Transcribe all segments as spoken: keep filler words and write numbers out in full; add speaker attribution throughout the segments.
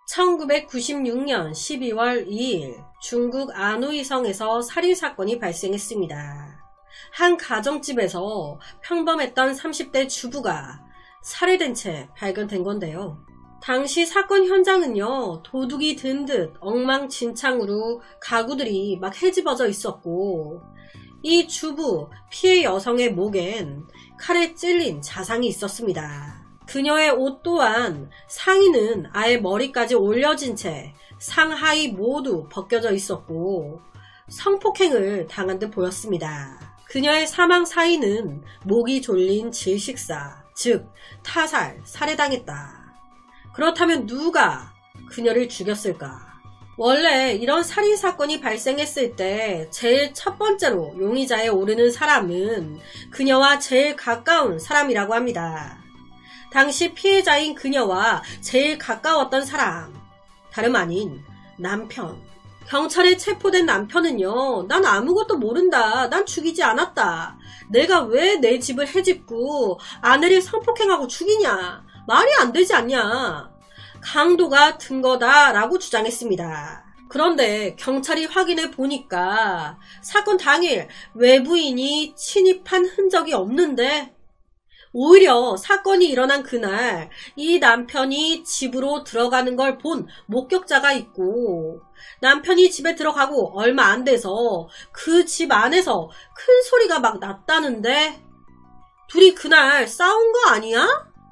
Speaker 1: 천구백구십육 년 십이월 이일 중국 안후이성에서 살인사건이 발생했습니다. 한 가정집에서 평범했던 삼십 대 주부가 살해된 채 발견된 건데요. 당시 사건 현장은요, 도둑이 든 듯 엉망진창으로 가구들이 막 헤집어져 있었고, 이 주부 피해 여성의 목엔 칼에 찔린 자상이 있었습니다. 그녀의 옷 또한 상의는 아예 머리까지 올려진 채 상하이 모두 벗겨져 있었고 성폭행을 당한 듯 보였습니다. 그녀의 사망 사인은 목이 졸린 질식사, 즉 타살, 살해당했다. 그렇다면 누가 그녀를 죽였을까? 원래 이런 살인사건이 발생했을 때 제일 첫 번째로 용의자에 오르는 사람은 그녀와 제일 가까운 사람이라고 합니다. 당시 피해자인 그녀와 제일 가까웠던 사람, 다름 아닌 남편. 경찰에 체포된 남편은요, 난 아무것도 모른다, 난 죽이지 않았다, 내가 왜 내 집을 헤집고 아내를 성폭행하고 죽이냐, 말이 안 되지 않냐, 강도가 든 거다 라고 주장했습니다. 그런데 경찰이 확인해 보니까 사건 당일 외부인이 침입한 흔적이 없는데, 오히려 사건이 일어난 그날 이 남편이 집으로 들어가는 걸 본 목격자가 있고, 남편이 집에 들어가고 얼마 안 돼서 그 집 안에서 큰 소리가 막 났다는데, 둘이 그날 싸운 거 아니야?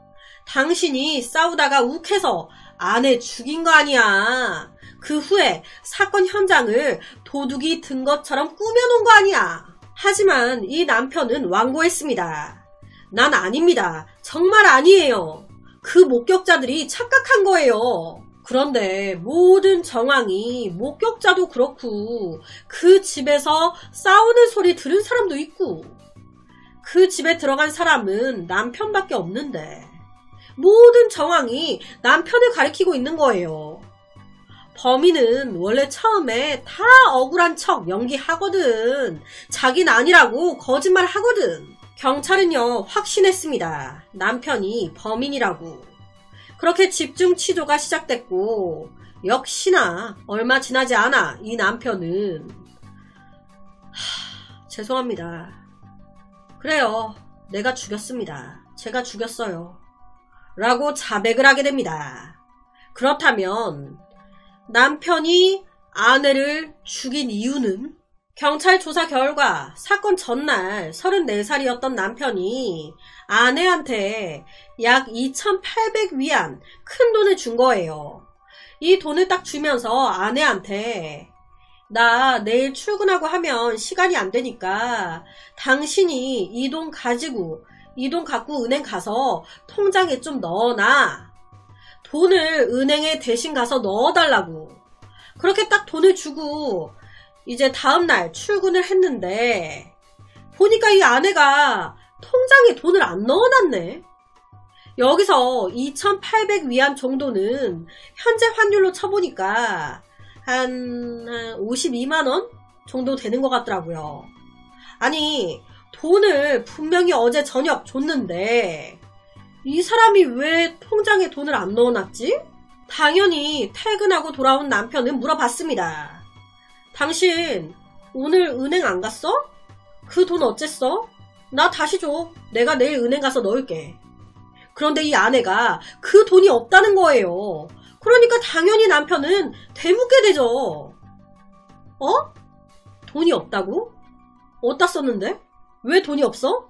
Speaker 1: 당신이 싸우다가 욱해서 아내 죽인 거 아니야? 그 후에 사건 현장을 도둑이 든 것처럼 꾸며놓은 거 아니야? 하지만 이 남편은 완고했습니다. 난 아닙니다. 정말 아니에요. 그 목격자들이 착각한 거예요. 그런데 모든 정황이 목격자도 그렇고 그 집에서 싸우는 소리 들은 사람도 있고 그 집에 들어간 사람은 남편밖에 없는데 모든 정황이 남편을 가리키고 있는 거예요. 범인은 원래 처음에 다 억울한 척 연기하거든. 자긴 아니라고 거짓말 하거든. 경찰은요, 확신했습니다. 남편이 범인이라고. 그렇게 집중 치조가 시작됐고, 역시나 얼마 지나지 않아 이 남편은 하, 죄송합니다. 그래요, 내가 죽였습니다. 제가 죽였어요. 라고 자백을 하게 됩니다. 그렇다면 남편이 아내를 죽인 이유는? 경찰 조사 결과 사건 전날 서른네 살이었던 남편이 아내한테 약 이천팔백 위안 큰 돈을 준 거예요. 이 돈을 딱 주면서 아내한테 나 내일 출근하고 하면 시간이 안 되니까 당신이 이 돈 가지고 이 돈 갖고 은행 가서 통장에 좀 넣어놔. 돈을 은행에 대신 가서 넣어달라고. 그렇게 딱 돈을 주고 이제 다음날 출근을 했는데 보니까 이 아내가 통장에 돈을 안 넣어놨네. 여기서 이천팔백 위안 정도는 현재 환율로 쳐보니까 한, 한 오십이만 원 정도 되는 것 같더라고요. 아니, 돈을 분명히 어제 저녁 줬는데 이 사람이 왜 통장에 돈을 안 넣어놨지? 당연히 퇴근하고 돌아온 남편은 물어봤습니다. 당신 오늘 은행 안 갔어? 그 돈 어쨌어? 나 다시 줘. 내가 내일 은행 가서 넣을게. 그런데 이 아내가 그 돈이 없다는 거예요. 그러니까 당연히 남편은 되묻게 되죠. 어? 돈이 없다고? 어디다 썼는데? 왜 돈이 없어?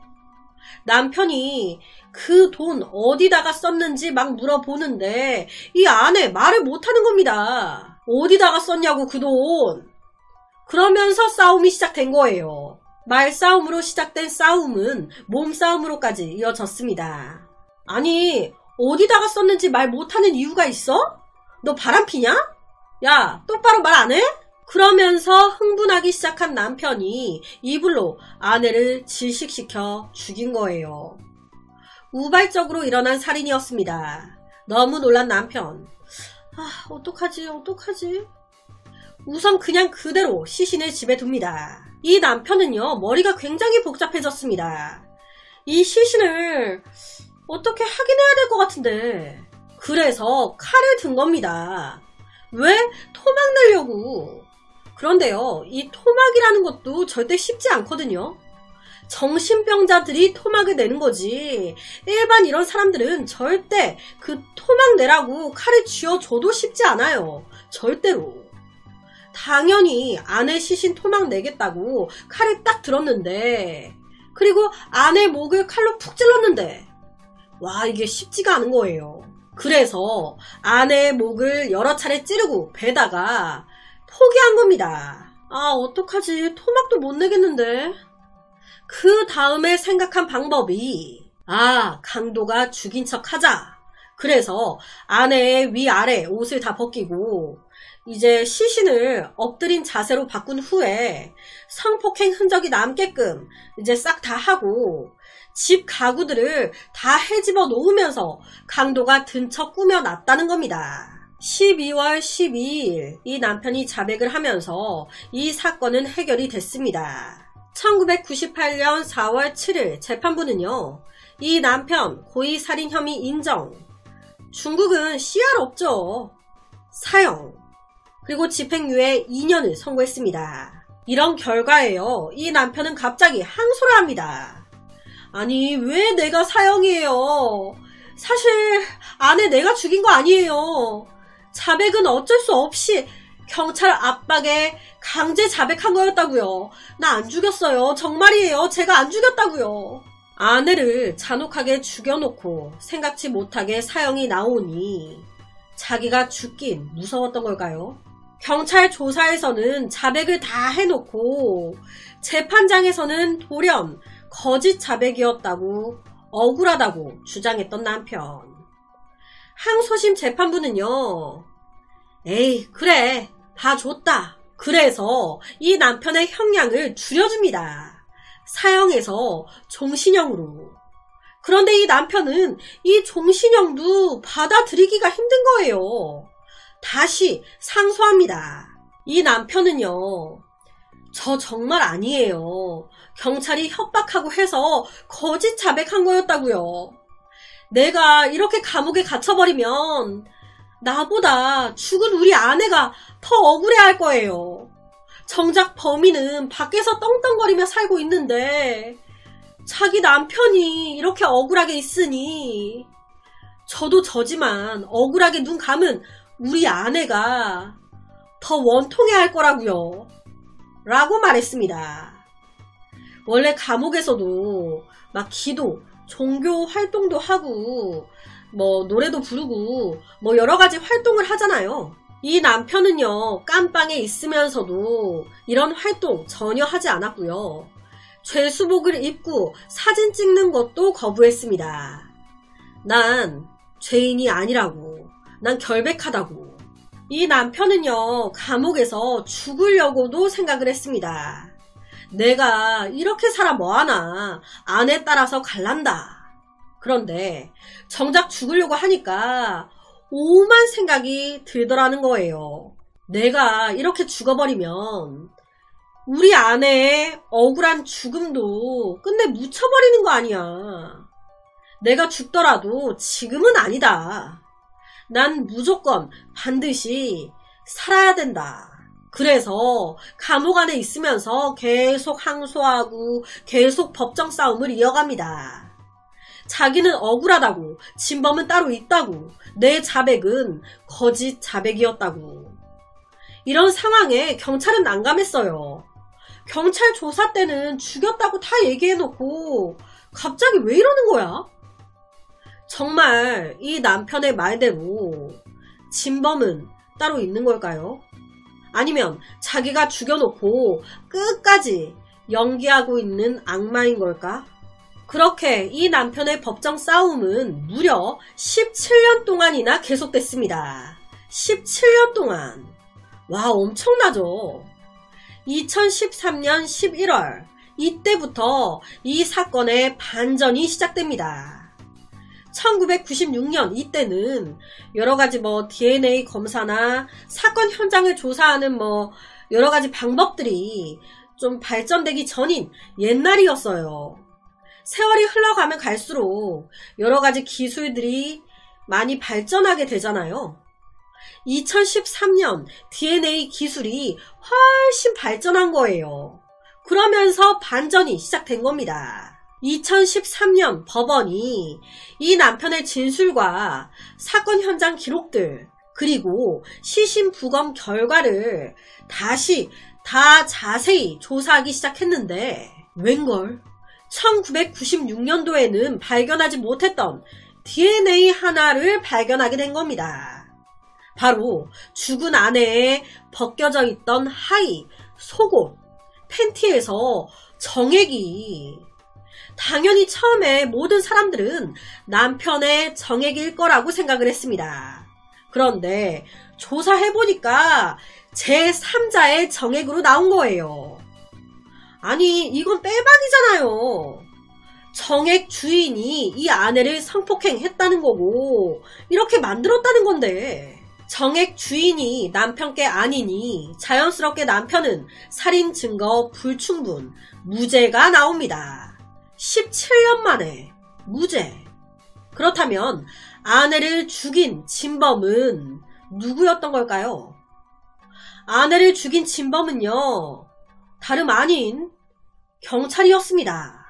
Speaker 1: 남편이 그 돈 어디다가 썼는지 막 물어보는데 이 아내 말을 못하는 겁니다. 어디다가 썼냐고 그 돈. 그러면서 싸움이 시작된 거예요. 말싸움으로 시작된 싸움은 몸싸움으로까지 이어졌습니다. 아니, 어디다가 썼는지 말 못하는 이유가 있어? 너 바람피냐? 야, 똑바로 말 안 해? 그러면서 흥분하기 시작한 남편이 이불로 아내를 질식시켜 죽인 거예요. 우발적으로 일어난 살인이었습니다. 너무 놀란 남편. 아, 어떡하지, 어떡하지? 우선 그냥 그대로 시신을 집에 둡니다. 이 남편은요, 머리가 굉장히 복잡해졌습니다. 이 시신을 어떻게 확인해야 될 것 같은데 그래서 칼을 든 겁니다. 왜? 토막 내려고. 그런데요, 이 토막이라는 것도 절대 쉽지 않거든요. 정신병자들이 토막을 내는 거지, 일반 이런 사람들은 절대 그 토막 내라고 칼을 쥐어줘도 쉽지 않아요. 절대로. 당연히 아내 시신 토막 내겠다고 칼을 딱 들었는데, 그리고 아내 목을 칼로 푹 찔렀는데, 와, 이게 쉽지가 않은 거예요. 그래서 아내의 목을 여러 차례 찌르고 베다가 포기한 겁니다. 아, 어떡하지, 토막도 못 내겠는데. 그 다음에 생각한 방법이, 아, 강도가 죽인 척 하자. 그래서 아내의 위아래 옷을 다 벗기고 이제 시신을 엎드린 자세로 바꾼 후에 성폭행 흔적이 남게끔 이제 싹 다 하고 집 가구들을 다 헤집어 놓으면서 강도가 든 척 꾸며놨다는 겁니다. 십이월 십이일 이 남편이 자백을 하면서 이 사건은 해결이 됐습니다. 천구백구십팔년 사월 칠일 재판부는요, 이 남편 고의살인 혐의 인정, 중국은 씨알 없죠, 사형, 그리고 집행유예 이 년을 선고했습니다. 이런 결과에요, 이 남편은 갑자기 항소를 합니다. 아니, 왜 내가 사형이에요? 사실 아내 내가 죽인 거 아니에요. 자백은 어쩔 수 없이 경찰 압박에 강제 자백한 거였다고요. 나 안 죽였어요. 정말이에요. 제가 안 죽였다고요. 아내를 잔혹하게 죽여놓고 생각지 못하게 사형이 나오니 자기가 죽긴 무서웠던 걸까요? 경찰 조사에서는 자백을 다 해놓고 재판장에서는 돌연 거짓 자백이었다고 억울하다고 주장했던 남편. 항소심 재판부는요, 에이, 그래, 봐줬다. 그래서 이 남편의 형량을 줄여줍니다. 사형에서 종신형으로. 그런데 이 남편은 이 종신형도 받아들이기가 힘든 거예요. 다시 상소합니다. 이 남편은요, 저 정말 아니에요. 경찰이 협박하고 해서 거짓 자백한 거였다고요. 내가 이렇게 감옥에 갇혀버리면 나보다 죽은 우리 아내가 더 억울해할 거예요. 정작 범인은 밖에서 떵떵거리며 살고 있는데 자기 남편이 이렇게 억울하게 있으니 저도 저지만 억울하게 눈 감은 우리 아내가 더 원통해할 거라고요. 라고 말했습니다. 원래 감옥에서도 막 기도, 종교 활동도 하고 뭐 노래도 부르고 뭐 여러가지 활동을 하잖아요. 이 남편은요, 깜빵에 있으면서도 이런 활동 전혀 하지 않았고요. 죄수복을 입고 사진 찍는 것도 거부했습니다. 난 죄인이 아니라고, 난 결백하다고. 이 남편은요, 감옥에서 죽으려고도 생각을 했습니다. 내가 이렇게 살아 뭐하나, 아내 따라서 갈란다. 그런데 정작 죽으려고 하니까 오만 생각이 들더라는 거예요. 내가 이렇게 죽어버리면 우리 아내의 억울한 죽음도 끝내 묻혀버리는 거 아니야. 내가 죽더라도 지금은 아니다. 난 무조건 반드시 살아야 된다. 그래서 감옥 안에 있으면서 계속 항소하고 계속 법정 싸움을 이어갑니다. 자기는 억울하다고, 진범은 따로 있다고, 내 자백은 거짓 자백이었다고. 이런 상황에 경찰은 난감했어요. 경찰 조사 때는 죽였다고 다 얘기해놓고 갑자기 왜 이러는 거야? 정말 이 남편의 말대로 진범은 따로 있는 걸까요? 아니면 자기가 죽여놓고 끝까지 연기하고 있는 악마인 걸까? 그렇게 이 남편의 법정 싸움은 무려 십칠 년 동안이나 계속됐습니다. 십칠 년 동안. 와, 엄청나죠? 이천십삼년 십일월, 이때부터 이 사건의 반전이 시작됩니다. 천구백구십육년 이때는 여러가지 뭐 디엔에이 검사나 사건 현장을 조사하는 뭐 여러가지 방법들이 좀 발전되기 전인 옛날이었어요. 세월이 흘러가면 갈수록 여러가지 기술들이 많이 발전하게 되잖아요. 이천십삼 년 디엔에이 기술이 훨씬 발전한 거예요. 그러면서 반전이 시작된 겁니다. 이천십삼 년 법원이 이 남편의 진술과 사건 현장 기록들 그리고 시신 부검 결과를 다시 다 자세히 조사하기 시작했는데 웬걸 천구백구십육 년도에는 발견하지 못했던 디엔에이 하나를 발견하게 된 겁니다. 바로 죽은 아내의 벗겨져 있던 하의, 속옷, 팬티에서 정액이 당연히 처음에 모든 사람들은 남편의 정액일 거라고 생각을 했습니다. 그런데 조사해보니까 제삼자의 정액으로 나온 거예요. 아니 이건 빼박이잖아요. 정액 주인이 이 아내를 성폭행했다는 거고 이렇게 만들었다는 건데 정액 주인이 남편께 아니니 자연스럽게 남편은 살인 증거 불충분, 무죄가 나옵니다. 십칠 년 만에 무죄. 그렇다면 아내를 죽인 진범은 누구였던 걸까요? 아내를 죽인 진범은요, 다름 아닌 경찰이었습니다.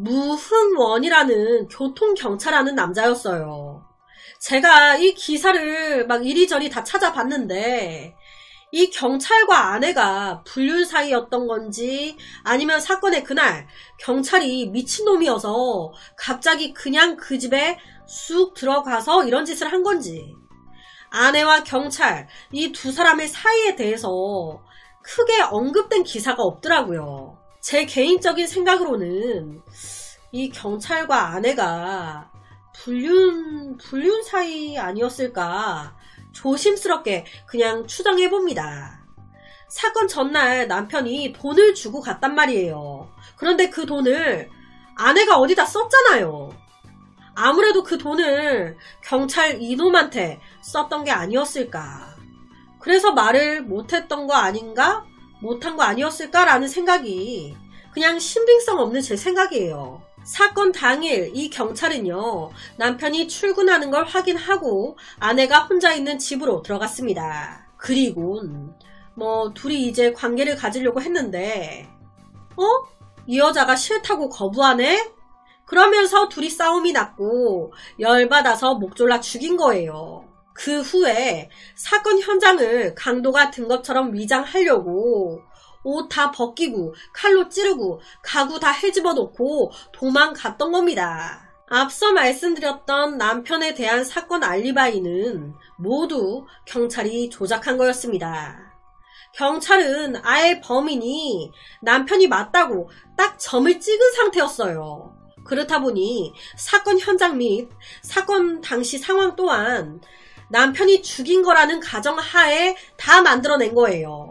Speaker 1: 무흥원이라는 교통경찰하는 남자였어요. 제가 이 기사를 막 이리저리 다 찾아봤는데 이 경찰과 아내가 불륜 사이였던 건지 아니면 사건의 그날 경찰이 미친놈이어서 갑자기 그냥 그 집에 쑥 들어가서 이런 짓을 한 건지 아내와 경찰 이 두 사람의 사이에 대해서 크게 언급된 기사가 없더라고요. 제 개인적인 생각으로는 이 경찰과 아내가 불륜, 불륜 사이 아니었을까 조심스럽게 그냥 추정해봅니다. 사건 전날 남편이 돈을 주고 갔단 말이에요. 그런데 그 돈을 아내가 어디다 썼잖아요. 아무래도 그 돈을 경찰 이놈한테 썼던 게 아니었을까. 그래서 말을 못했던 거 아닌가? 못한 거 아니었을까라는 생각이 그냥 신빙성 없는 제 생각이에요. 사건 당일 이 경찰은요, 남편이 출근하는 걸 확인하고 아내가 혼자 있는 집으로 들어갔습니다. 그리고 뭐 둘이 이제 관계를 가지려고 했는데 어? 이 여자가 싫다고 거부하네? 그러면서 둘이 싸움이 났고 열받아서 목 졸라 죽인 거예요. 그 후에 사건 현장을 강도가 든 것처럼 위장하려고 옷 다 벗기고 칼로 찌르고 가구 다 헤집어 놓고 도망갔던 겁니다. 앞서 말씀드렸던 남편에 대한 사건 알리바이는 모두 경찰이 조작한 거였습니다. 경찰은 아예 범인이 남편이 맞다고 딱 점을 찍은 상태였어요. 그렇다 보니 사건 현장 및 사건 당시 상황 또한 남편이 죽인 거라는 가정하에 다 만들어낸 거예요.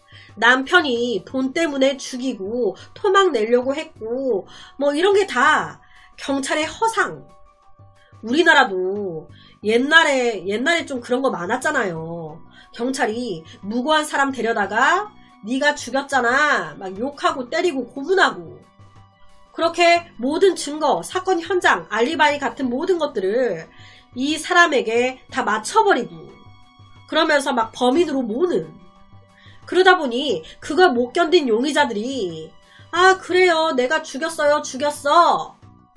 Speaker 1: 남편이 돈 때문에 죽이고 토막 내려고 했고 뭐 이런 게 다 경찰의 허상. 우리나라도 옛날에 옛날에 좀 그런 거 많았잖아요. 경찰이 무고한 사람 데려다가 네가 죽였잖아 막 욕하고 때리고 고문하고 그렇게 모든 증거, 사건 현장, 알리바이 같은 모든 것들을 이 사람에게 다 맞춰버리고 그러면서 막 범인으로 모는. 그러다 보니 그걸 못 견딘 용의자들이 아 그래요 내가 죽였어요 죽였어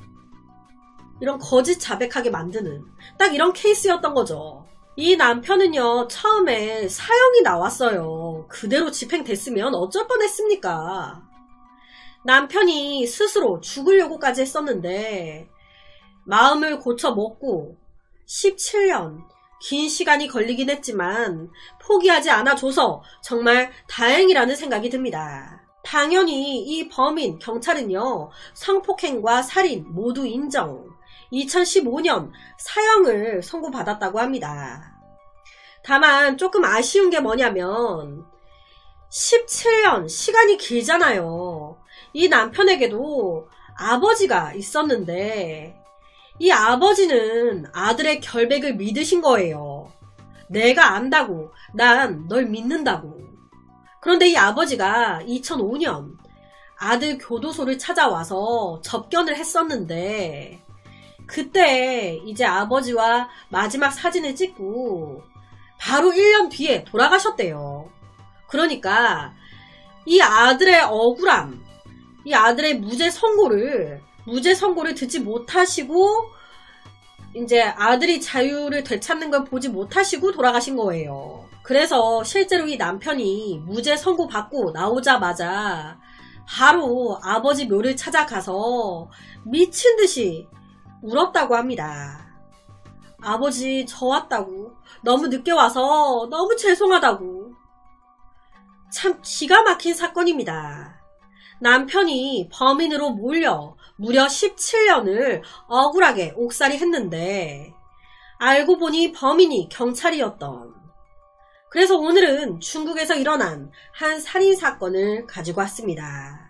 Speaker 1: 이런 거짓 자백하게 만드는 딱 이런 케이스였던 거죠. 이 남편은요 처음에 사형이 나왔어요. 그대로 집행됐으면 어쩔 뻔했습니까. 남편이 스스로 죽으려고까지 했었는데 마음을 고쳐 먹고 십칠 년 긴 시간이 걸리긴 했지만 포기하지 않아줘서 정말 다행이라는 생각이 듭니다. 당연히 이 범인 경찰은요 성폭행과 살인 모두 인정, 이천십오 년 사형을 선고받았다고 합니다. 다만 조금 아쉬운 게 뭐냐면 십칠 년 시간이 길잖아요. 이 남편에게도 아버지가 있었는데 이 아버지는 아들의 결백을 믿으신 거예요. 내가 안다고, 난 널 믿는다고. 그런데 이 아버지가 이천오 년 아들 교도소를 찾아와서 접견을 했었는데 그때 이제 아버지와 마지막 사진을 찍고 바로 일 년 뒤에 돌아가셨대요. 그러니까 이 아들의 억울함, 이 아들의 무죄 선고를 무죄 선고를 듣지 못하시고 이제 아들이 자유를 되찾는 걸 보지 못하시고 돌아가신 거예요. 그래서 실제로 이 남편이 무죄 선고 받고 나오자마자 바로 아버지 묘를 찾아가서 미친 듯이 울었다고 합니다. 아버지 저 왔다고, 너무 늦게 와서 너무 죄송하다고. 참 기가 막힌 사건입니다. 남편이 범인으로 몰려 무려 십칠 년을 억울하게 옥살이 했는데 알고 보니 범인이 경찰이었던. 그래서 오늘은 중국에서 일어난 한 살인사건을 가지고 왔습니다.